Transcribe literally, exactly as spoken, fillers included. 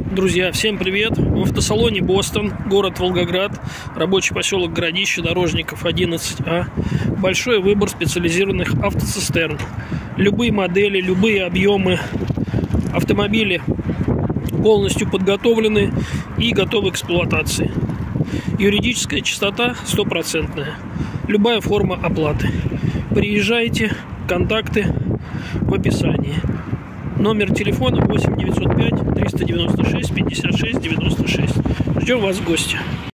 Друзья, всем привет! В автосалоне Бостон, город Волгоград, рабочий поселок Городище, Дорожников одиннадцать А. Большой выбор специализированных автоцистерн. Любые модели, любые объемы. Автомобили полностью подготовлены и готовы к эксплуатации. Юридическая чистота стопроцентная. Любая форма оплаты. Приезжайте, контакты в описании. Номер телефона восемь девятьсот пять триста девяносто шесть пятьдесят шесть девяносто шесть. Ждем вас в гости.